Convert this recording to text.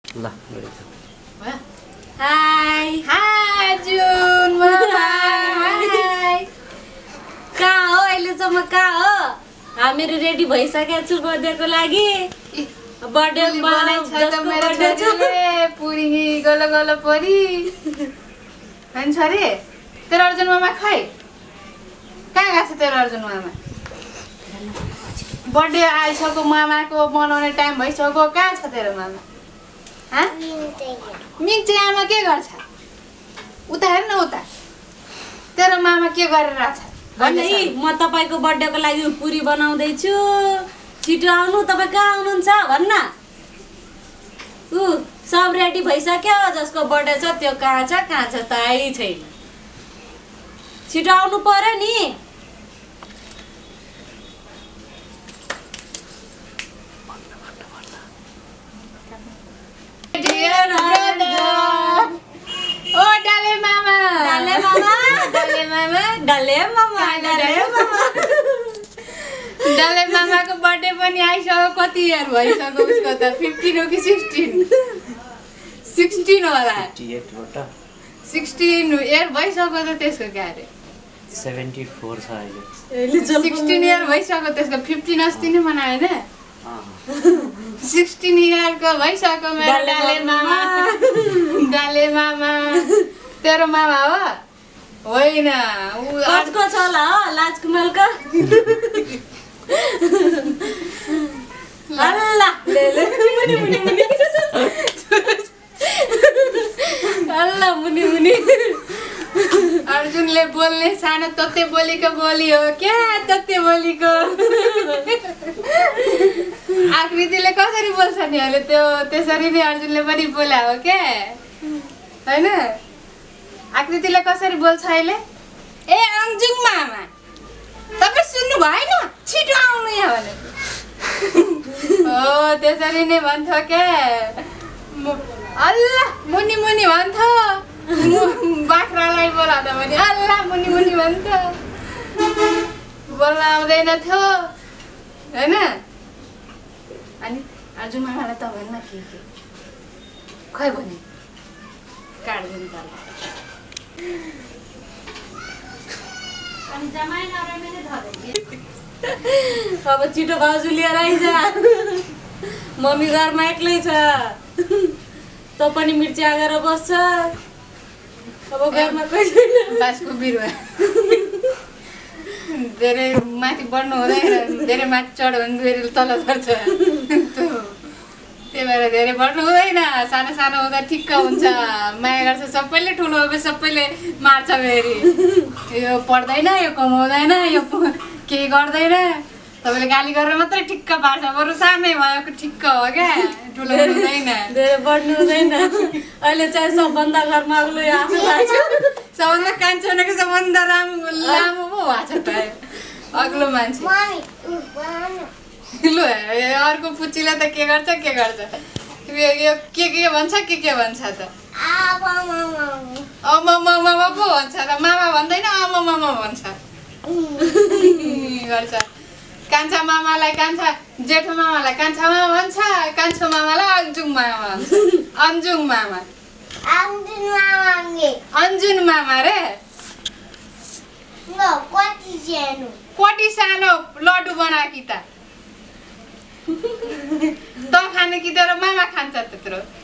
ल हाय हाय जुन हाय कहाँ हो अहिलेसम्म कहाँ हो हामीहरू रेडी भइसकेको छु बर्थडेको लागि बर्थडे पुरी गलो गलो परी भन्छ अरे तेरो अर्जुन मामा खै कहाँ गएको छ तेरो अर्जुन मामा बर्थडे आइसक्यो मामाको मनाउने टाइम भइसक्यो कहाँ छ तेरो मामा मिन्चे आमा के गर्छ उता हेर न उता तेरो मामा के गरेर छ म तपाईको बर्थडेको लागि पुरी बनाउँदैछु छिटो आउनु तपाईँ कहाँ आउनुहुन्छ भन्न सब रेडी भइसक्यो जसको बर्थडे छ त्यो कहाँ छ थाहै छैन छिटो आउनु पर्यो नि ओ डाले मामा डाले मामा डाले मामा डाले मामा डाले मामा डाले मामाको बर्थडे पनि आइसक्यो कति इयर भइसक्यो उसको त 15 हो कि 16 होला 16 इयर भइसक्यो त त्यसको के अरे 74 छ अहिले 16 इयर भइसक्यो त्यसको 15 अस्ति नै मनायो हैन 16 इयर को भइसक्यो मेरो डाले मामा तेरो मामा हो होइन कसको छ होला हो लाजकुमलको अल्ला लेले मुनि अल्ला मुनि अर्जुनले बोल्ने सानो तत्ते बोलीको बोली हो क्या तत्ते बोलीको आकृतिले कसरी बोल्छ नि अहिले त्यो त्यसरी नै अर्जुनले पनि बोला हो क्या हैन आकृतिले कसरी बोल्छ अहिले ए अन्जुङ मामा तपाई सुन्नु भएन छिटो आउनु यहाँ भने हो त्यसरी नै भन्थ्यो क्या अल्ला मुनि भन्थ्यो बाख्रालाई बोलाउँदा पनि अल्ला मुनि भन्थ्यो बोल्न आउँदैन थियो हैन अनि अर्जुन मामालाई त भन्न के खै भने काट्दैन त अनि जमाइ नरामेले धरे अब छिटो भाउजू लिएर आइज मम्मी घरमा एक्लै छ त पनि मिर्ची आगेर बस्छ अब घरमा कोही छैन बासको बिरुवा धेरै माथि बढ्नु हुँदैन धेरै माथि चढ्यो भने फेरि तल झर्छ त्यही भएर धेरै बढ्नु हुँदैन सानो सानो हुँदा ठिक्क हुन्छ माया गर्छ सबैले ठुलो भए सबैले मार्छ फेरि यो पढ्दैन यो कमाउँदैन यो केही गर्दैन तपाईँले गाली गरेर मात्रै ठिक्क पार्छ बरु सानै भएको ठिक्क हो क्या ठुलो हुँदैन धेरै बढ्नु हुँदैन अहिले चाहिँ सबभन्दा घरमा अग्लो आफू लाग्छ सबभन्दा कान्छो भनेको सबभन्दा लामो पो भएको छ त अग्लो मान्छे लु अर्को पुच्चीले त के गर्छ यो के भन्छ के भन्छ त मामा पो भन्छ त मामा भन्दैन मामा भन्छ गर्छ कान्छा मामालाई कान्छा जेठो मामालाई कान्छा मामा भन्छ कान्छो मामालाई अन्जुङ मामा अन्जुन मामा रे कति सानो लड्डु बनाकी त खाने कि तेरो मामा खान्छ त्यत्रो